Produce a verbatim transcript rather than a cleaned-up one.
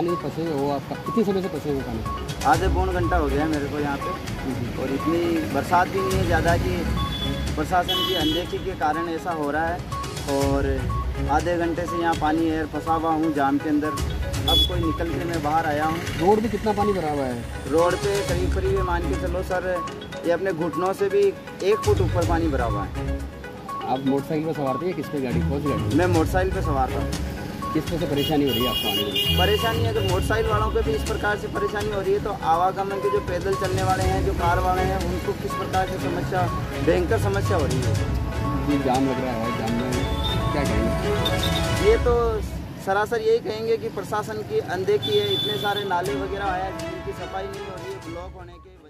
पानी फंसे हो आप कितने समय से फंसे हुए पानी? आधे पौन घंटा हो गया है मेरे को यहाँ पे। और इतनी बरसात भी नहीं है ज़्यादा कि प्रशासन की अनदेखी के कारण ऐसा हो रहा है। और आधे घंटे से यहाँ पानी है, फंसा हुआ हूँ जाम के अंदर। अब कोई निकल के मैं बाहर आया हूँ। रोड पे कितना पानी भरा हुआ है? रोड पे करीब करीब मान के चलो सर, ये अपने घुटनों से भी एक फुट ऊपर पानी भरा हुआ है। आप मोटरसाइकिल पर सवार थे या किस पे गाड़ी, कौन सी गाड़ी? मैं मोटरसाइकिल पे सवार था। किस तरह से परेशानी हो रही है आपको आने में? परेशानी अगर मोटरसाइकिल वालों पे भी इस प्रकार से परेशानी हो रही है तो आवागमन के जो पैदल चलने वाले हैं, जो कार वाले हैं, उनको किस प्रकार की समस्या, भयंकर समस्या हो रही है। जी जाम लग रहा है, जाम में क्या कहेंगे? ये तो सरासर यही कहेंगे कि प्रशासन की अनदेखी है। इतने सारे नाले वगैरह आया जिनकी सफाई नहीं हो रही है, ब्लॉक होने के